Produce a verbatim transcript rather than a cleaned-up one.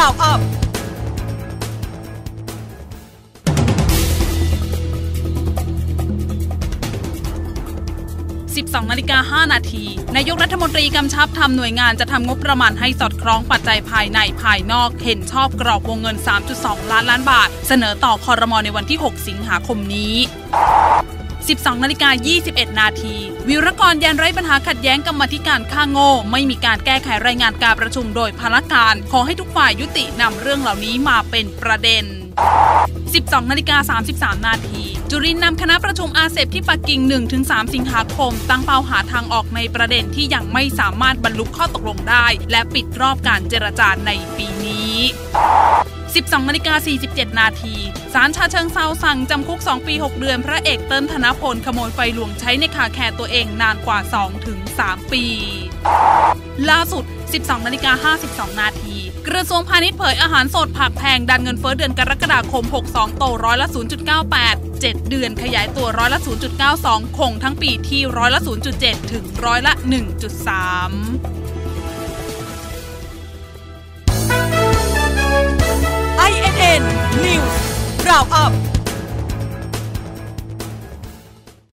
Round Up สิบสองนาฬิกาห้านาทีนายกรัฐมนตรีกำชับทำหน่วยงานจะทำงบประมาณให้สอดคล้องปัจจัยภายในภายนอกเห็นชอบกรอบวงเงิน สามจุดสอง ล้านล้านบาทเสนอต่อครม.ในวันที่หกสิงหาคมนี้สิบสองนาฬิกายี่สิบเอ็ดนาทีวิรกรยันไร้ปัญหาขัดแย้งกรรมาธิการข้างโง่ไม่มีการแก้ไขรายงานการประชุมโดยพลการขอให้ทุกฝ่ายยุตินำเรื่องเหล่านี้มาเป็นประเด็นสิบสองนาฬิกาสามสิบสามนาทีจุรินทร์นำคณะประชุมอาเซบที่ปักกิ่ง หนึ่งถึงสาม สิงหาคมตั้งเป้าหาทางออกในประเด็นที่ยังไม่สามารถบรรลุข้อตกลงได้และปิดรอบการเจรจาในปีนี้สิบสองนาฬิกาสี่สิบเจ็ดนาทีศาลฉะเชิงเทราสั่งจำคุกสองปีหกเดือนพระเอกเติ้ลธนพลขโมยไฟหลวงใช้ในคาแคร์ตัวเองนานกว่า สองถึงสาม ปีล่าสุดสิบสองนาฬิกาห้าสิบสองนาทีกระทรวงพาณิชย์เผยอาหารสดผักแพงดันเงินเฟ้อเดือนกรกฎาคมหกสิบสองโตร้อยละ ศูนย์จุดเก้าแปด เจ็ดเดือนขยายตัวร้อยละ ศูนย์จุดเก้าสอง คงทั้งปีที่ร้อยละ ศูนย์จุดเจ็ด ถึงร้อยละ หนึ่งจุดสาม